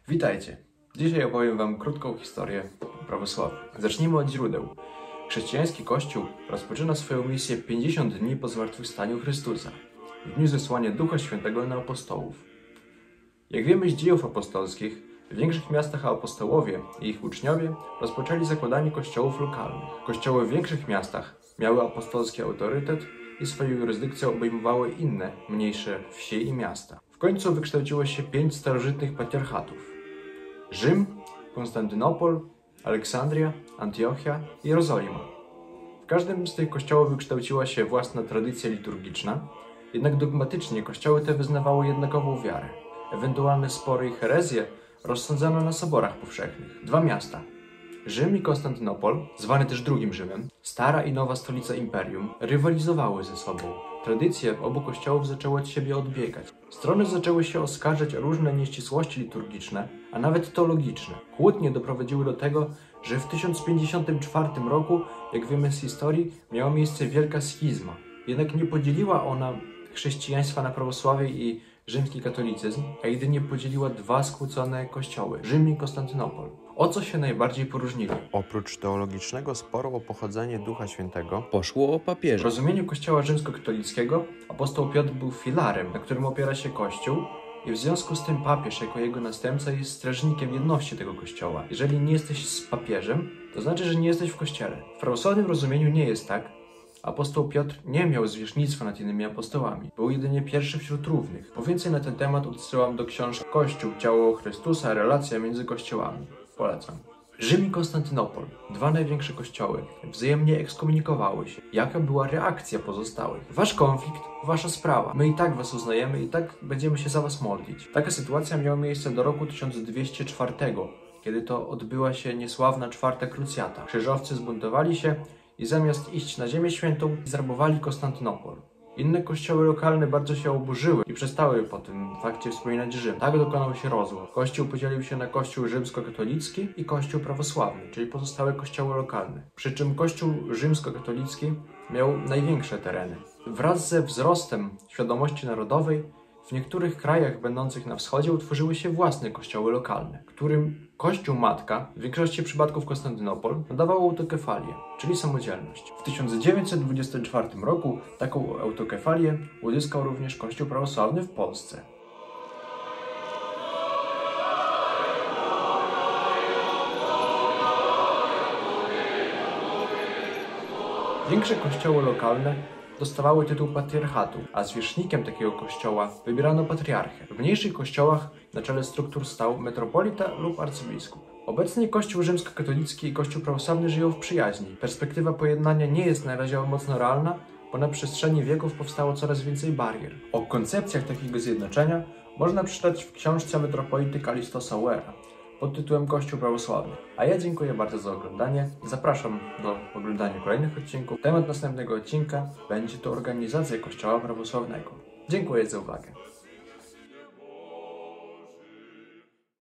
Witajcie! Dzisiaj opowiem Wam krótką historię prawosławia. Zacznijmy od źródeł. Chrześcijański Kościół rozpoczyna swoją misję 50 dni po zmartwychwstaniu Chrystusa, w dniu zesłania Ducha Świętego na apostołów. Jak wiemy z dziejów apostolskich, w większych miastach apostołowie i ich uczniowie rozpoczęli zakładanie kościołów lokalnych. Kościoły w większych miastach miały apostolski autorytet i swoją jurysdykcją obejmowały inne, mniejsze wsie i miasta. W końcu wykształciło się 5 starożytnych patriarchatów: Rzym, Konstantynopol, Aleksandria, Antiochia i Jerozolima. W każdym z tych kościołów wykształciła się własna tradycja liturgiczna, jednak dogmatycznie kościoły te wyznawały jednakową wiarę. Ewentualne spory i herezje rozsądzano na soborach powszechnych. 2 miasta, Rzym i Konstantynopol, zwane też drugim Rzymem, stara i nowa stolica imperium, rywalizowały ze sobą. Tradycje obu kościołów zaczęły od siebie odbiegać. Strony zaczęły się oskarżać o różne nieścisłości liturgiczne, a nawet teologiczne. Kłótnie doprowadziły do tego, że w 1054 roku, jak wiemy z historii, miała miejsce wielka schizma. Jednak nie podzieliła ona chrześcijaństwa na prawosławie i rzymski katolicyzm, a jedynie podzieliła 2 skłócone kościoły, Rzym i Konstantynopol. O co się najbardziej poróżnili? Oprócz teologicznego sporu o pochodzenie Ducha Świętego, poszło o papieża. W rozumieniu kościoła rzymskokatolickiego apostoł Piotr był filarem, na którym opiera się Kościół, i w związku z tym papież jako jego następca jest strażnikiem jedności tego kościoła. Jeżeli nie jesteś z papieżem, to znaczy, że nie jesteś w kościele. W prawosławnym rozumieniu nie jest tak. Apostoł Piotr nie miał zwierzchnictwa nad innymi apostołami. Był jedynie pierwszy wśród równych. Po więcej na ten temat odsyłam do książki Kościół, ciało Chrystusa, relacja między kościołami. Polecam. Rzym i Konstantynopol, 2 największe kościoły, wzajemnie ekskomunikowały się. Jaka była reakcja pozostałych? Wasz konflikt, wasza sprawa. My i tak was uznajemy i tak będziemy się za was modlić. Taka sytuacja miała miejsce do roku 1204, kiedy to odbyła się niesławna 4. krucjata. Krzyżowcy zbuntowali się i zamiast iść na Ziemię Świętą, zrabowali Konstantynopol. Inne kościoły lokalne bardzo się oburzyły i przestały po tym fakcie wspominać Rzym. Tak dokonał się rozłam. Kościół podzielił się na Kościół rzymskokatolicki i Kościół prawosławny, czyli pozostałe kościoły lokalne. Przy czym Kościół rzymskokatolicki miał największe tereny. Wraz ze wzrostem świadomości narodowej w niektórych krajach będących na wschodzie utworzyły się własne kościoły lokalne, którym Kościół Matka, w większości przypadków Konstantynopol, nadawał autokefalię, czyli samodzielność. W 1924 roku taką autokefalię uzyskał również Kościół prawosławny w Polsce. Większe kościoły lokalne dostawały tytuł patriarchatu, a zwierzchnikiem takiego kościoła wybierano patriarchę. W mniejszych kościołach na czele struktur stał metropolita lub arcybiskup. Obecnie Kościół rzymskokatolicki i Kościół prawosławny żyją w przyjaźni. Perspektywa pojednania nie jest na razie mocno realna, bo na przestrzeni wieków powstało coraz więcej barier. O koncepcjach takiego zjednoczenia można przeczytać w książce metropolity Kallisto Sauera pod tytułem Kościół prawosławny. A ja dziękuję bardzo za oglądanie. Zapraszam do oglądania kolejnych odcinków. Temat następnego odcinka będzie to organizacja Kościoła prawosławnego. Dziękuję za uwagę.